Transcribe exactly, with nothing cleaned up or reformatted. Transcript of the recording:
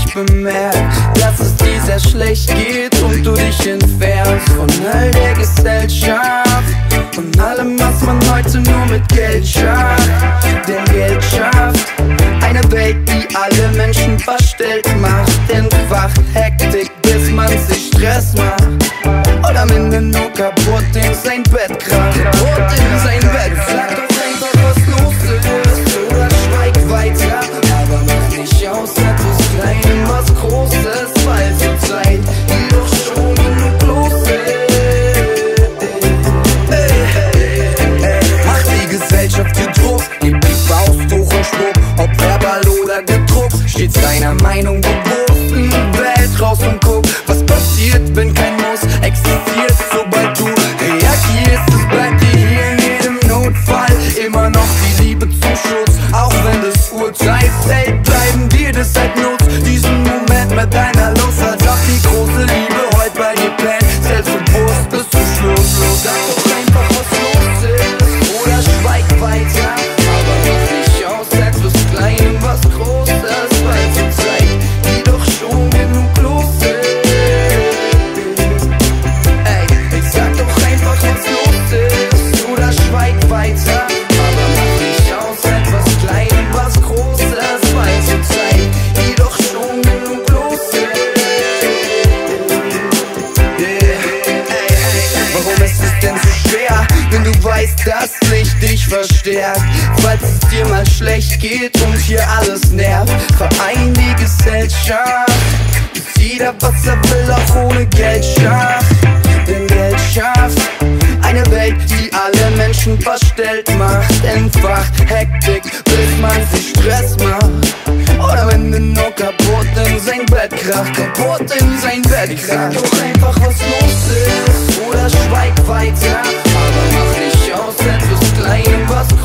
nicht bemerkt, dass es dir sehr schlecht geht und du dich entfernst von all der Gesellschaft und allem, was man heute nur mit Geld schafft. Denn Geld schafft eine Welt, die alle Menschen verstellt macht. Entfacht Hektik, bis man sich Stress macht, oder am Ende nur kaputt in sein Bett kracht. Kaputt in sein Bett. Sag doch einfach, was los ist, oder schweig weiter, aber mach nicht aus etwas Kleinem was Großes, weil zur Zeit die doch schon genug los ist. Macht die Gesellschaft dir Druck, gib die Faust hoch und Spruch, ob verbal oder gedruckt, stets deiner Meinung bewusst in die Welt raus und guck, was passiert, wenn kein Muss existiert. Sobald du reagierst, es bleibt dir hier in jedem Notfall immer noch die Liebe zum Schutz. Auch wenn das Urteil fällt, bleiben dir das halt nutz. Diesen Moment mit deiner Lust, als ob die große Liebe heute bei dir brennt, selbstbewusst bis zum Schluss. Sag doch einfach, was los ist, oder schweig weiter, aber mach nicht aus etwas Kleinem was Großes, weil zur Zeit die doch schon genug los ist. Ey, ich sag doch einfach, was los ist, oder schweig weiter, aber mach nicht aus etwas Kleinem was Großes, weil zur Zeit die doch schon genug los ist. Yeah. Ey, ey, warum ist es denn so schwer, wenn du weißt, dass Licht dich verstärkt? Falls es dir mal schlecht geht und hier alles nervt, verein die Gesellschaft, bis jeder was er will, auch ohne Geld schafft. Denn Geld schafft eine Welt, die alle Menschen verstellt macht. Entfacht Hektik, bis man sich Stress macht, oder wenn du nur kaputt in sein Bett kracht. Kaputt in sein Bett kracht. Sag doch einfach, was los ist, oder schweig weiter, aber mach nicht aus etwas Kleinem was